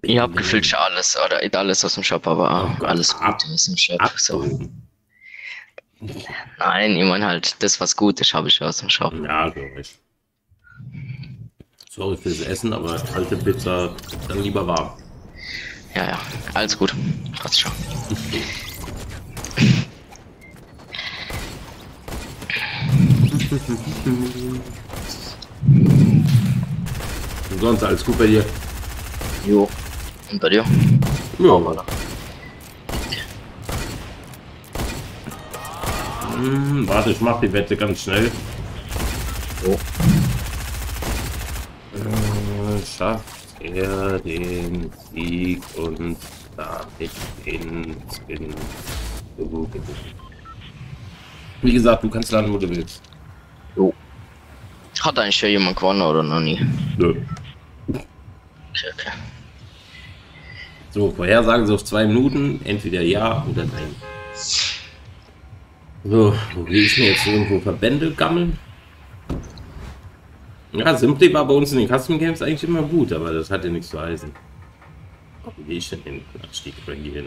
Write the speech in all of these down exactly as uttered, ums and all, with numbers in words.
Ich Bing, hab gefühlt bing. schon alles, oder nicht alles aus dem Shop, aber Oh Gott, alles ab, Gute aus dem Shop. So. abgehoben. Nein, ich meine halt, das, was gut ist, habe ich schon aus dem Shop. Ja, glaube ich. Sorry fürs Essen, aber kalte Pizza dann lieber warm. Ja, ja, alles gut. Passt schon. Und sonst alles gut bei dir? Jo. Und bei dir? Auch, Ja. oder? Hm, warte, ich mach die Wette ganz schnell. Jo. Äh, schafft er den Sieg und damit den Skin zu gewinnen? Wie gesagt, du kannst landen, wo du willst. Jo. Hat eigentlich schon jemand gewonnen oder noch nie? Nö. Okay, okay. So, Vorhersagen Sie auf zwei Minuten, entweder ja oder nein. So, wo gehe ich mir jetzt irgendwo Verbände gammeln? Ja, Simply war bei uns in den Custom Games eigentlich immer gut, aber das hatte nichts zu heißen. Wo gehe ich denn hin? Quatsch, die Cranky hin.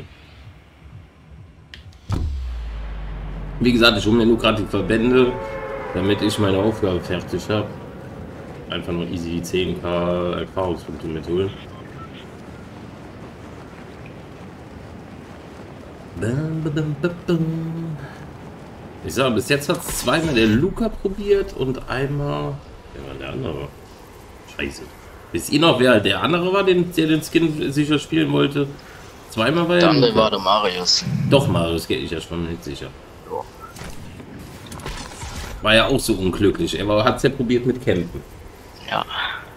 Wie gesagt, ich hole mir nur gerade die Verbände, damit ich meine Aufgabe fertig habe. Einfach nur easy die zehn K Erfahrungspunkte mitholen. Ich sage, bis jetzt hat es zweimal der Luca probiert und einmal. Wer war der andere? Scheiße. Wisst ihr noch, wer der andere war, den, der den Skin sicher spielen wollte? Zweimal war ja Der andere war Luca. der Marius. Doch, Marius, geht ich ja schon nicht sicher. Jo. War ja auch so unglücklich. Er hat es ja probiert mit Campen. Ja.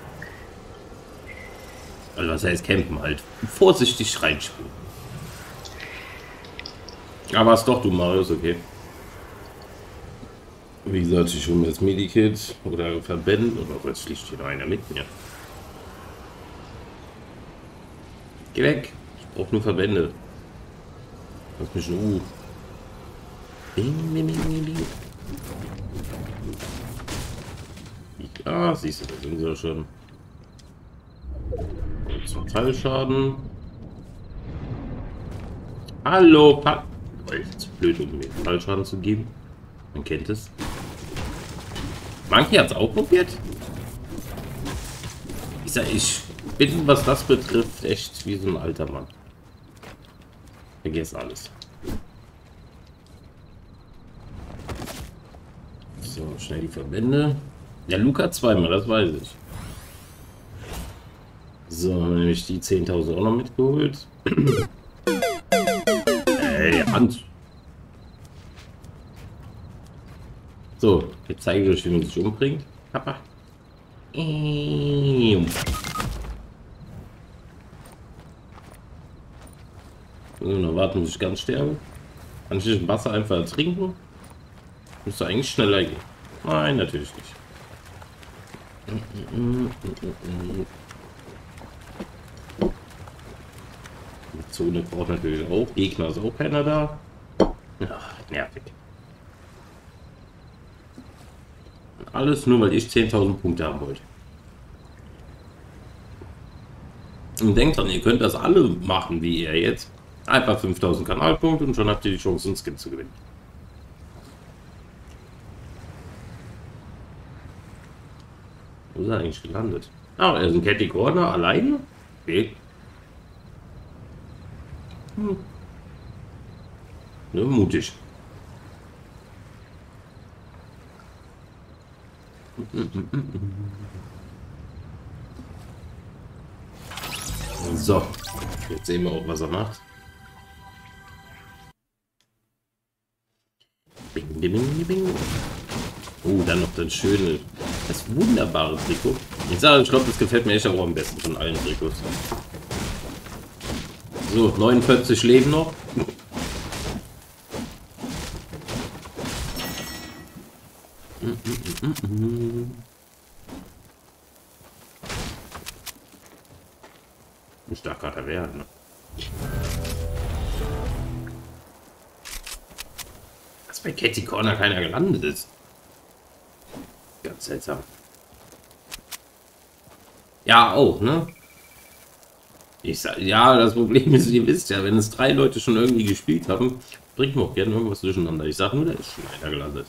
Also was heißt Campen halt? Vorsichtig reinspielen. Aber es doch du, Marius, okay. Wie gesagt, ich hole mir das Medikit oder Verbänden oder was schlicht hier noch einer mit mir. Geh weg. Ich brauche nur Verbände. Lass mich in Ruhe. Bing, bing, bing, bing. Ja, siehst du, da sind sie ja schon. Zum Teilschaden. Hallo, Pa. Oh, ich bin zu blöd, um mir Fallschaden zu geben. Man kennt es. Monkey hat es auch probiert. Ich sag, ich bin, was das betrifft, echt wie so ein alter Mann. Vergiss alles. So, schnell die Verbände. Ja, Luca zweimal, das weiß ich. So, haben wir nämlich die zehntausend auch noch mitgeholt. Ey, Hand. So, jetzt zeige ich euch, wie man sich umbringt. Papa. So, noch warten, bis ich ganz sterbe. Kann ich das Wasser einfach ertrinken? Müsste eigentlich schneller gehen. Nein, natürlich nicht. Die Zone braucht natürlich auch. Gegner ist auch keiner da. Ach, nervig. Alles nur, weil ich zehntausend Punkte haben wollte. Und denkt dran, ihr könnt das alle machen, wie ihr jetzt. Einfach fünftausend Kanalpunkte und schon habt ihr die Chance, einen Skin zu gewinnen. Wo ist er eigentlich gelandet? Ah, er ist ein Catty Corner alleine? Okay. Hm. Ne, mutig. So, jetzt sehen wir auch, was er macht. Bing, bing, bing, bing. Oh, dann noch das schöne, das wunderbare Trikot. Ich sage, ich glaube, das gefällt mir echt auch am besten von allen Trikots. So, neunundvierzig Leben noch. Ich dachte gerade, er wäre, ne? Dass bei Catty Corner keiner gelandet ist. Ganz seltsam. Ja, auch, ne? Ich sag, ja, das Problem ist, ihr wisst ja, wenn es drei Leute schon irgendwie gespielt haben, bringt mir auch gerne irgendwas durcheinander. Ich sag nur, der ist schon einer gelandet.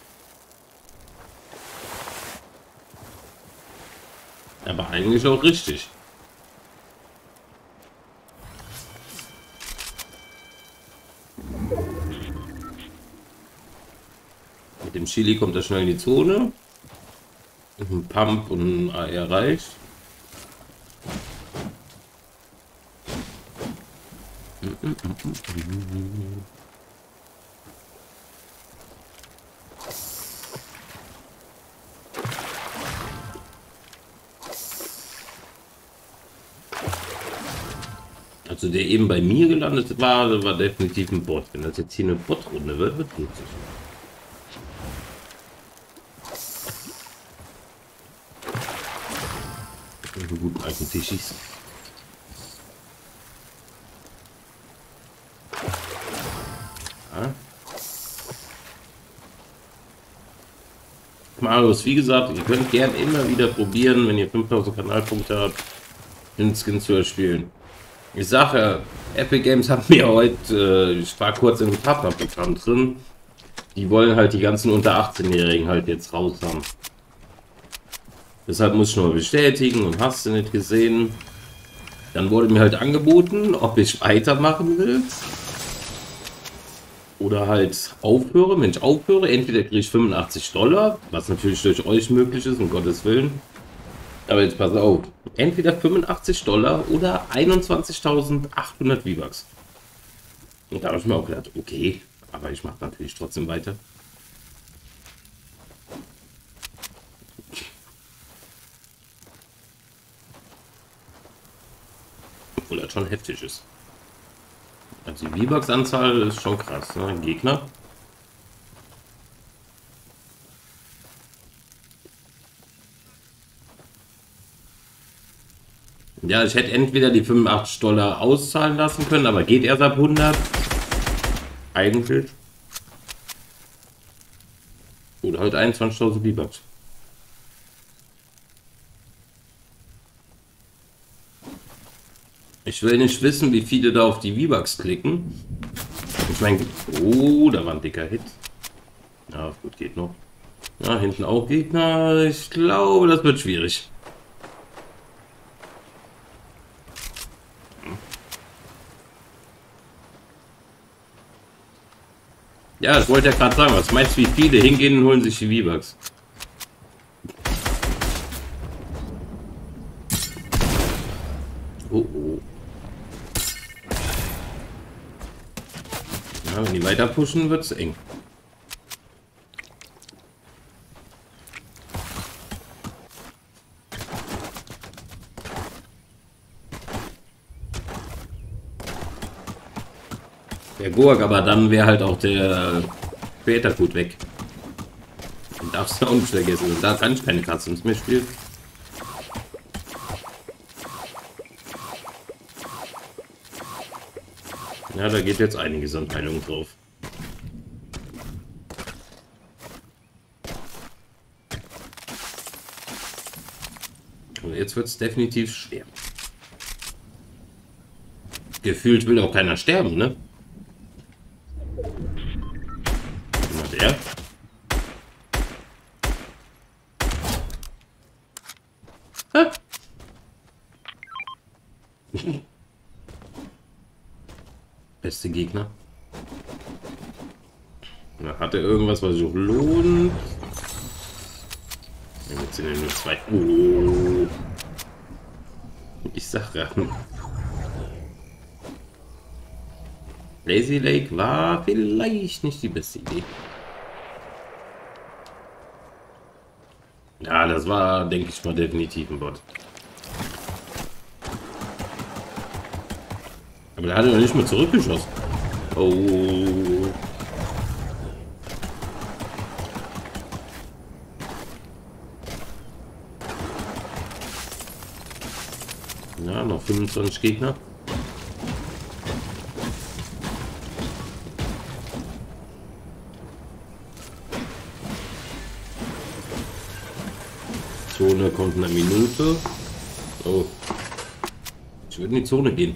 Aber eigentlich auch richtig. Mit dem Chili kommt er schnell in die Zone. Ein Pump und ein A R reicht. Also der eben bei mir gelandet war, war definitiv ein Bot. Wenn das jetzt hier eine Bot-Runde wird, wird es lustig. Einen guten alten Tischis. Ja. Marius, wie gesagt, ihr könnt gern immer wieder probieren, wenn ihr fünftausend Kanalpunkte habt, den Skin zu erspielen. Ich sage, Epic Games hat mir heute, äh, ich war kurz im Partnerprogramm drin, die wollen halt die ganzen unter achtzehn-Jährigen halt jetzt raus haben. Deshalb muss ich nur bestätigen und hast du nicht gesehen. Dann wurde mir halt angeboten, ob ich weitermachen will. Oder halt aufhöre. Wenn ich aufhöre, entweder kriege ich fünfundachtzig Dollar, was natürlich durch euch möglich ist, um Gottes Willen. Aber jetzt pass auf. Entweder fünfundachtzig Dollar oder einundzwanzigtausendachthundert V-Bucks. Und da habe ich mir auch gedacht, okay, aber ich mache natürlich trotzdem weiter. Obwohl das schon heftig ist. Also die V-Bucks-Anzahl ist schon krass, ne? Gegner. Ja, ich hätte entweder die fünfundachtzig Dollar auszahlen lassen können, aber geht erst ab hundert. Eigentlich. Oder halt einundzwanzigtausend V-Bucks. Ich will nicht wissen, wie viele da auf die V-Bucks klicken. Ich meine, oh, da war ein dicker Hit. Ja, gut, geht noch. Ja, hinten auch Gegner. Ich glaube, das wird schwierig. Ja, das wollte ich ja gerade sagen. Was meinst du, wie viele hingehen und holen sich die V-Bucks? Oh, oh. Ja, wenn die weiter pushen, wird es eng. Der Gurk, aber dann wäre halt auch der später gut weg. Und darfst du auch nicht vergessen. Und da kann ich keine Customs mehr spielen. Ja, da geht jetzt einiges an Teilung drauf. Und jetzt wird es definitiv schwer. Gefühlt will auch keiner sterben, ne? Na der. Ha. Beste Gegner. Na, hat er irgendwas, was sich auch lohnt? Jetzt sind ja nur zwei. Oh. Ich sag ja. Lazy Lake war vielleicht nicht die beste Idee. Ja, das war, denke ich mal, definitiv ein Bot. Aber der hat ja nicht mehr zurückgeschossen. Oh. Ja, noch fünfundzwanzig Gegner. Zone kommt in einer Minute. Oh. Ich würde in die Zone gehen.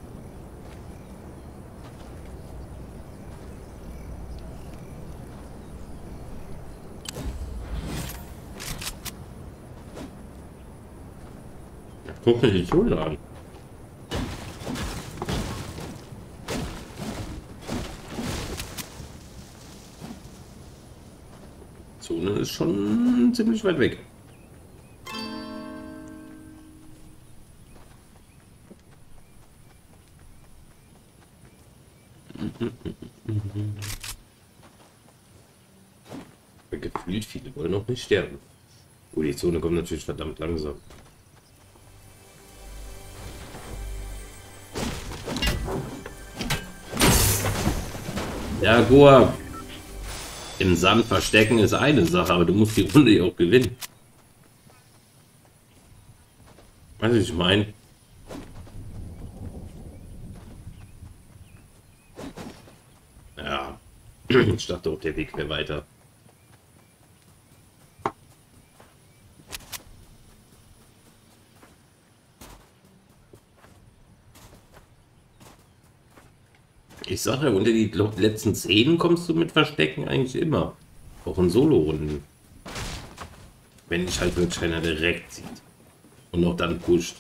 Ja, guck mir die Zone an. Zone ist schon ziemlich weit weg. Gefühlt viele wollen noch nicht sterben. Oh, die Zone kommt natürlich verdammt langsam. Ja, Goa. Im Sand verstecken ist eine Sache, aber du musst die Runde ja auch gewinnen. Was ich meine. Ja, ich dachte auch, der Weg wäre weiter. Ich sage ja, unter die letzten zehn kommst du mit Verstecken eigentlich immer. Auch in Solo-Runden. Wenn dich halt wirklich einer direkt sieht. Und auch dann pusht.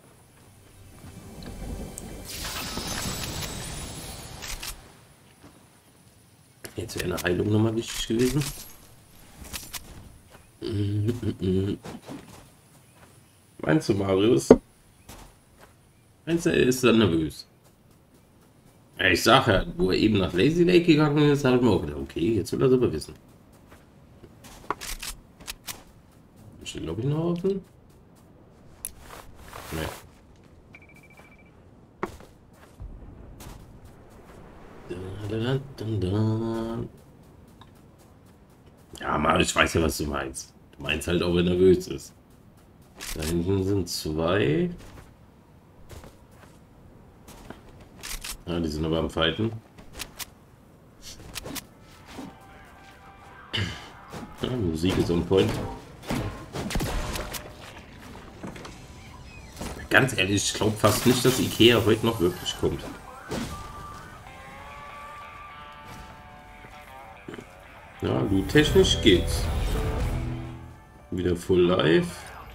Jetzt wäre eine Heilung nochmal wichtig gewesen. Meinst du, Marius? Meinst du, er ist dann nervös? Ja, ich sag ja, wo er eben nach Lazy Lake gegangen ist, habe ich mir auch gedacht, okay, jetzt will er es aber wissen. Steht die Lobby noch offen? Nee. Da, da, da, da. Ja, Mann, ich weiß ja, was du meinst. Du meinst halt, ob er nervös ist. Da hinten sind zwei. Ja, die sind aber am Fighten. Ja, Musik ist on point. Ganz ehrlich, ich glaube fast nicht, dass Ikea heute noch wirklich kommt. Ja, gut, technisch geht's. Wieder full live.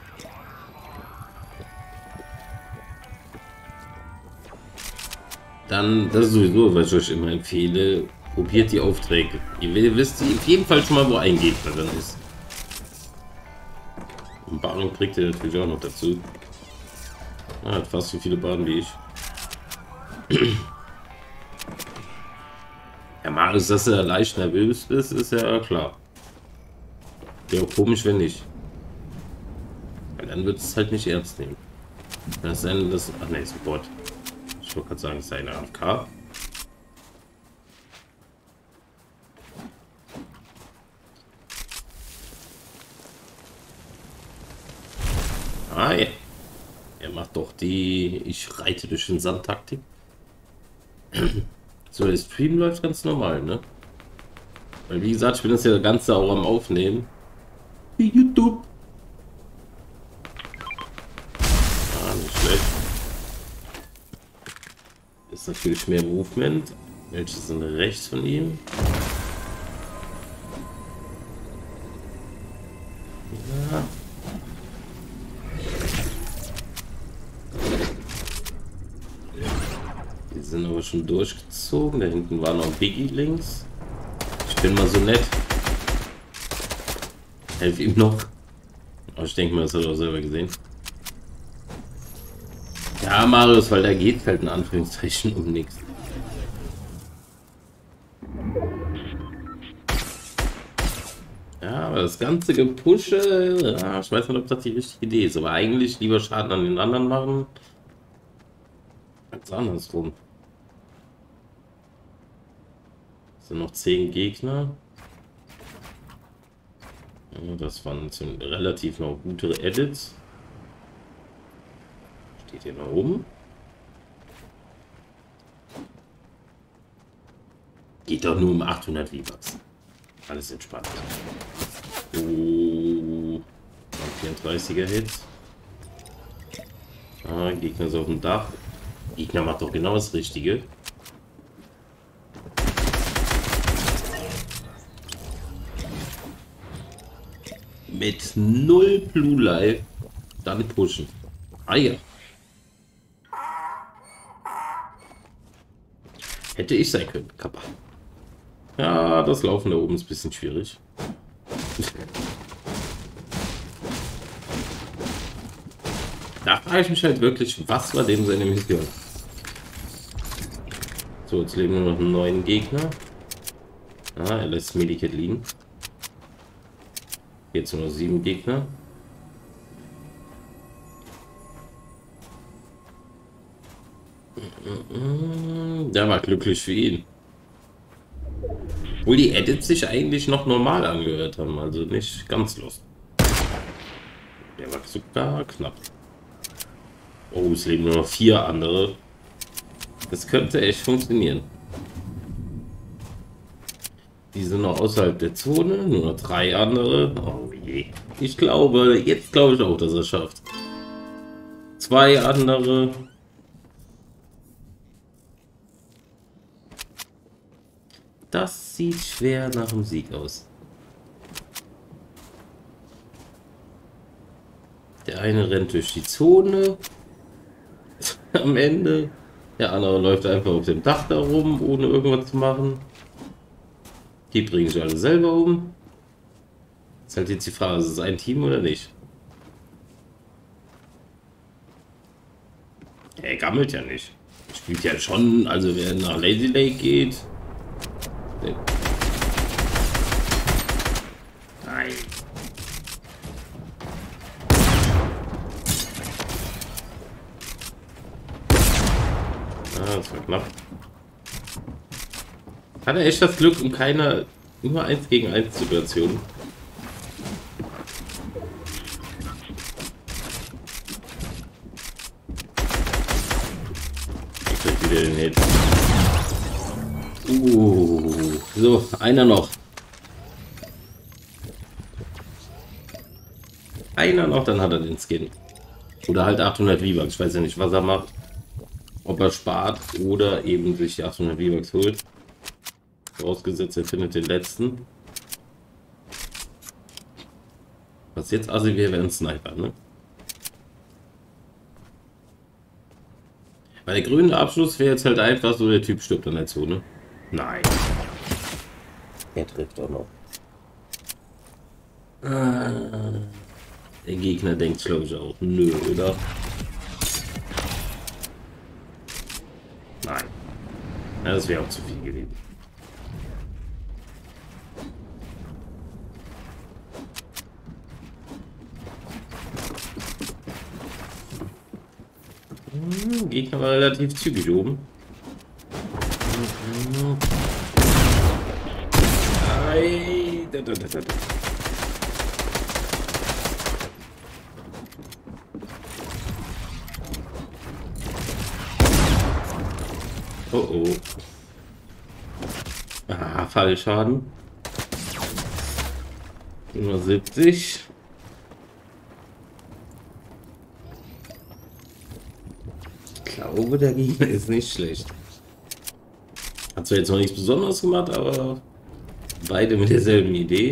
Dann, das ist sowieso, was ich euch immer empfehle, probiert die Aufträge. Ihr wisst auf jeden Fall schon mal, wo ein Gegner drin ist. Und Baron kriegt ihr natürlich auch noch dazu. Er hat fast so viele Bahnen wie ich. Ja, Marius, dass er leicht nervös ist, ist ja klar. Wäre auch komisch, wenn nicht. Weil dann wird es halt nicht ernst nehmen. Das ist ein, das, ach ne, Support. Ich wollte gerade sagen, es ist eine A F K. Ah ja. Er macht doch die ich reite durch den Sand Taktik. So, der Stream läuft ganz normal, ne? Weil wie gesagt, ich bin das ja ganz sauer am Aufnehmen. Wie YouTube. Ah, nicht schlecht. Ist natürlich mehr Movement. Welche sind rechts von ihm? Ja. Die sind aber schon durchgezogen. Da hinten war noch Biggie links. Ich bin mal so nett. Helf ihm noch. Aber ich denke mal, das hat er auch selber gesehen. Ja, Marius, weil da geht halt in Anführungszeichen um nichts. Ja, aber das ganze Gepusche, ja, ich weiß nicht, ob das die richtige Idee ist, aber eigentlich lieber Schaden an den anderen machen als andersrum. Es sind noch zehn Gegner. Ja, das waren relativ noch gute Edits. Steht hier noch oben. Geht doch nur um achthundert V-Bucks. Alles entspannt. Oh, vierunddreißiger Hit. Ah, Gegner ist auf dem Dach. Gegner macht doch genau das Richtige. Mit null Blue Life dann pushen. Ah ja. Hätte ich sein können, Kappa. Ja, das Laufen da oben ist ein bisschen schwierig. Da frage ich mich halt wirklich, was war dem seine Mission? So, jetzt leben nur noch einen neuen Gegner. Ah, er lässt Medikit liegen. Jetzt nur noch sieben Gegner. Der war glücklich für ihn. Obwohl die Edits sich eigentlich noch normal angehört haben, also nicht ganz lost. Der war sogar knapp. Oh, es leben nur noch vier andere. Das könnte echt funktionieren. Die sind noch außerhalb der Zone, nur noch drei andere. Oh je. Ich glaube, jetzt glaube ich auch, dass er es schafft. Zwei andere. Das sieht schwer nach dem Sieg aus. Der eine rennt durch die Zone. Am Ende. Der andere läuft einfach auf dem Dach da rum, ohne irgendwas zu machen. Die bringen sich alle selber um. Ist halt jetzt die Frage, ist es ein Team oder nicht? Er gammelt ja nicht. Er spielt ja schon, also wer nach Lazy Lake geht. Nein. Ah, das war knapp. Hat er echt das Glück und keine immer eins gegen eins Situation. Ich krieg wieder den Hit. Uh, so, einer noch. Einer noch, dann hat er den Skin. Oder halt achthundert V-Bucks. Ich weiß ja nicht, was er macht. Ob er spart oder eben sich die achthundert V-Bucks holt. Vorausgesetzt, er findet den letzten. Was jetzt assi wäre, wäre ein Sniper, ne? Bei der grünen Abschluss wäre jetzt halt einfach so, der Typ stirbt an der Zone. Nein. Er trifft auch noch. Ah, der Gegner denkt, glaube ich, auch. Nö, oder? Nein. Ja, das wäre auch zu viel gewesen. Hm, Gegner war relativ zügig oben. Ei, da, da, da, da. Oh oh. Ah, Fallschaden. Nur siebzig. Ich glaube, der Gegner ist nicht schlecht. Hat zwar jetzt noch nichts Besonderes gemacht, aber beide mit derselben Idee.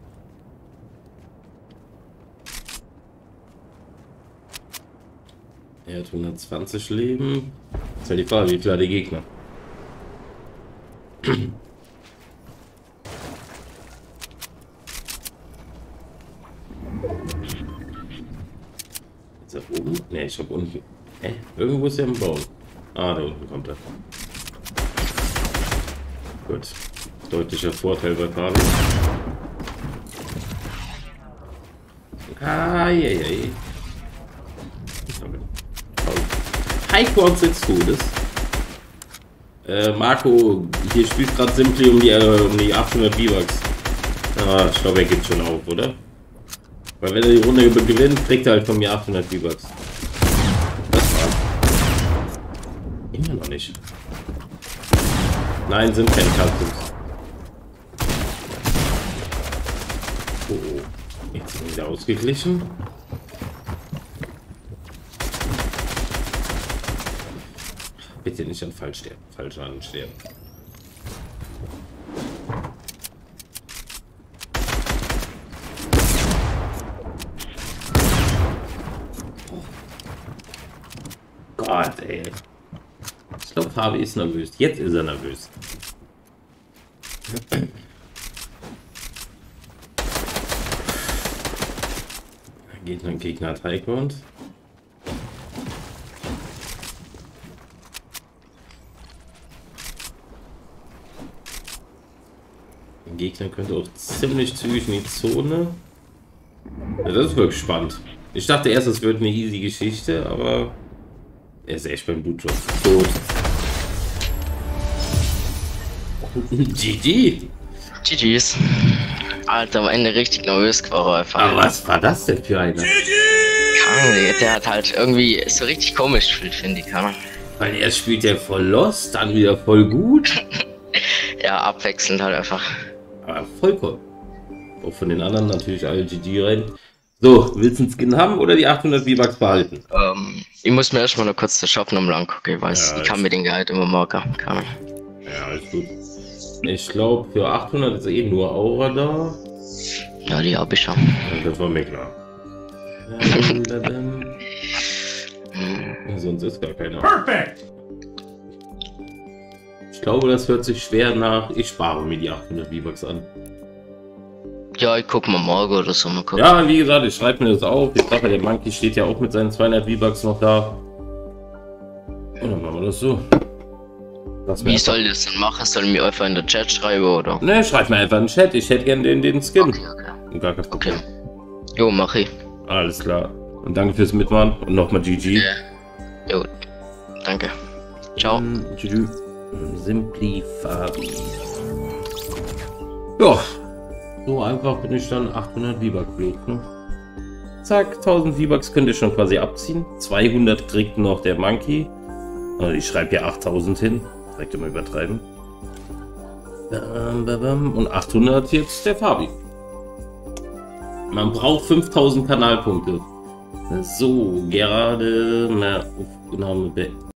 Er hat hundertzwanzig Leben. Ist halt die Frage, wie klar die Gegner. Ist er oben? Ne, ich habe unten. Hä? Irgendwo ist er im Baum. Ah, da unten kommt er. Gut. Deutlicher Vorteil bei Fabi. Ah, je, je. High Quads des Todes. Äh, Marco, hier spielt gerade Simply um die, äh, um die achthundert V-Bucks. Ah, ich glaube, er gibt schon auf, oder? Weil wenn er die Runde gewinnt, kriegt er halt von mir achthundert V-Bucks. Das war's. Immer noch nicht. Nein, sind keine Kartons. Oh, oh. Jetzt sind wir wieder ausgeglichen. Bitte nicht an Fall sterben. Falsch an sterben. Gott, ey. Ich glaube, Fabi ist nervös. Jetzt ist er nervös. Geht ein Gegner Highground. Der Gegner könnte auch ziemlich zügig in die Zone. Ja, das ist wirklich spannend. Ich dachte erst, es wird eine easy Geschichte, aber er ist echt beim Blutdruck tot. G G. G G's. Alter, am Ende richtig nervös geworden einfach. Aber was war das denn für einer? Keine, der hat halt irgendwie so richtig komisch gefühlt, finde ich. Keine. Weil er spielt ja voll lost, dann wieder voll gut. Ja, abwechselnd halt einfach. Aber vollkommen. Auch von den anderen natürlich alle G G rein. So, willst du einen Skin haben oder die achthundert V-Bucks behalten? Ähm, ich muss mir erstmal noch kurz den Shop nochmal angucken, ich weiß, Ja, ich kann mir den Gehalt immer marken. Kann. Ja, alles gut. Ich glaube, für achthundert ist eh nur Aura da. Ja, die hab ich schon. Ja, das war mir klar. Ja, sonst ist gar keiner. Perfect. Ich glaube, das hört sich schwer nach. Ich spare mir die achthundert V-Bucks an. Ja, ich guck mal morgen oder so mal gucken. Ja, wie gesagt, ich schreibe mir das auf. Ich sage, der Monkey steht ja auch mit seinen zweihundert V-Bucks noch da. Und dann machen wir das so. Das Wie soll das denn machen? Soll ich mir einfach in der Chat schreiben oder? Ne, schreib mir einfach in den Chat. Ich hätte gerne den, den Skin. Okay, okay. Gar kein Problem. Okay. Jo, mach ich. Alles klar. Und danke fürs Mitmachen. Und nochmal G G. Ja. Jo, danke. Ciao. Ähm, tschüss. Simply Fabi. Ja. So einfach bin ich dann achthundert V-Bucks los, ne? Zack, tausend V-Bucks könnt ihr schon quasi abziehen. zweihundert kriegt noch der Monkey. Also ich schreibe hier achttausend hin. Direkt immer übertreiben. Und achthundert jetzt der Fabi. Man braucht fünftausend Kanalpunkte. So, gerade eine Aufnahme beenden.